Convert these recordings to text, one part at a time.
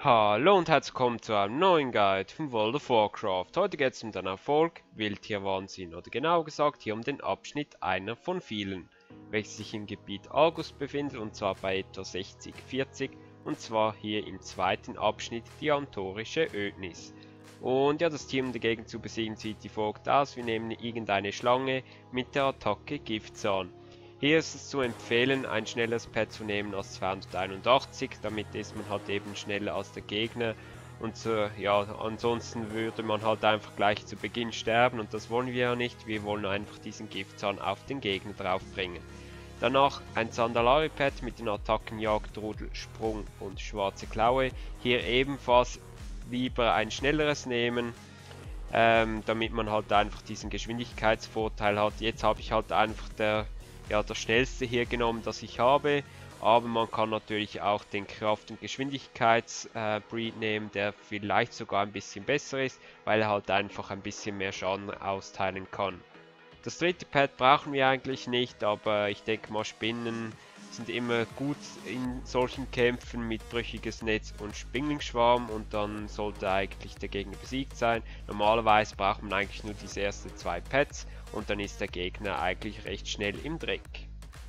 Hallo und herzlich willkommen zu einem neuen Guide von World of Warcraft. Heute geht es um den Erfolg Wildtierwahnsinn oder genauer gesagt hier um den Abschnitt einer von vielen, welches sich im Gebiet Argus befindet und zwar bei etwa 60-40 und zwar hier im zweiten Abschnitt die Antorische Ödnis. Und ja, das Tier um dagegen zu besiegen sieht wie folgt aus. Wir nehmen irgendeine Schlange mit der Attacke Giftzahn. Hier ist es zu empfehlen, ein schnelleres Pad zu nehmen als 281, damit ist man halt eben schneller als der Gegner und ja, ansonsten würde man halt einfach gleich zu Beginn sterben und das wollen wir ja nicht, wir wollen einfach diesen Giftzahn auf den Gegner draufbringen. Danach ein Sandalari Pad mit den Attacken Jagd, Rudel, Sprung und Schwarze Klaue, hier ebenfalls lieber ein schnelleres nehmen. Damit man halt einfach diesen Geschwindigkeitsvorteil hat. Jetzt habe ich halt einfach das schnellste hier genommen, das ich habe, aber man kann natürlich auch den Kraft- und Geschwindigkeits-Breed nehmen, der vielleicht sogar ein bisschen besser ist, weil er halt einfach ein bisschen mehr Schaden austeilen kann. Das dritte Pad brauchen wir eigentlich nicht, aber ich denke mal Spinnen sind immer gut in solchen Kämpfen mit brüchiges Netz und Spinglingsschwarm und dann sollte eigentlich der Gegner besiegt sein. Normalerweise braucht man eigentlich nur diese ersten zwei Pads und dann ist der Gegner eigentlich recht schnell im Dreck.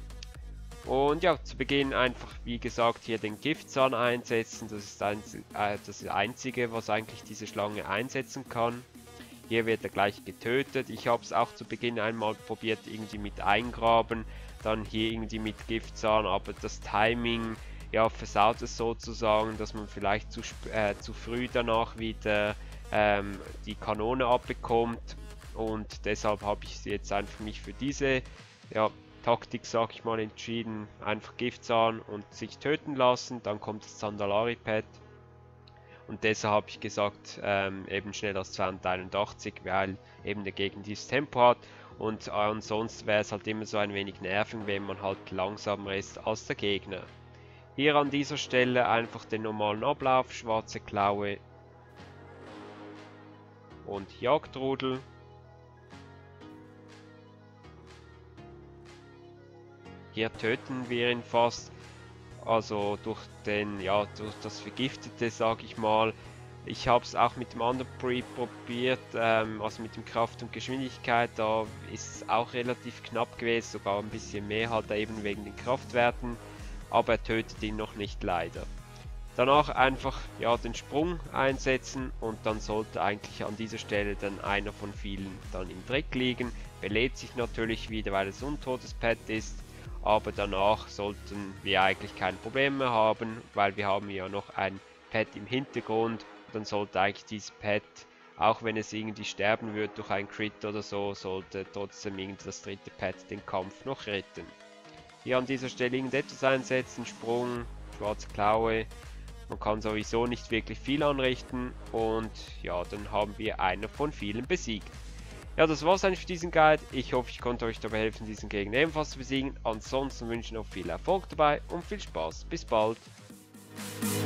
Und ja, zu Beginn einfach wie gesagt hier den Giftzahn einsetzen, das ist das einzige, was eigentlich diese Schlange einsetzen kann. Hier wird er gleich getötet. Ich habe es auch zu Beginn einmal probiert, irgendwie mit Eingraben, dann hier irgendwie mit Giftzahn, aber das Timing, ja, versaut es sozusagen, dass man vielleicht zu früh danach wieder die Kanone abbekommt und deshalb habe ich jetzt einfach mich für diese Taktik, sag ich mal, entschieden. Einfach Giftzahn und sich töten lassen, dann kommt das Sandalari Pad. Und deshalb habe ich gesagt, eben schneller als 281, weil eben der Gegner dieses Tempo hat. Und ansonsten wäre es halt immer so ein wenig nervig, wenn man halt langsamer ist als der Gegner. Hier an dieser Stelle einfach den normalen Ablauf, Schwarze Klaue und Jagdrudel. Hier töten wir ihn fast. Also durch das Vergiftete, sage ich mal. Ich habe es auch mit dem anderen Pre probiert, also mit dem Kraft und Geschwindigkeit, da ist es auch relativ knapp gewesen, sogar ein bisschen mehr halt eben wegen den Kraftwerten, aber er tötet ihn noch nicht leider. Danach einfach den Sprung einsetzen und dann sollte eigentlich an dieser Stelle dann einer von vielen dann im Dreck liegen, belebt sich natürlich wieder, weil es untotes Pad ist. Aber danach sollten wir eigentlich kein Problem mehr haben, weil wir haben ja noch ein Pad im Hintergrund. Dann sollte eigentlich dieses Pad, auch wenn es irgendwie sterben wird durch ein Crit oder so, sollte trotzdem irgendwie das dritte Pad den Kampf noch retten. Hier an dieser Stelle irgendetwas einsetzen, Sprung, Schwarze Klaue. Man kann sowieso nicht wirklich viel anrichten und ja, dann haben wir einer von vielen besiegt. Ja, das war's eigentlich für diesen Guide. Ich hoffe, ich konnte euch dabei helfen, diesen Gegner ebenfalls zu besiegen. Ansonsten wünsche ich noch viel Erfolg dabei und viel Spaß. Bis bald.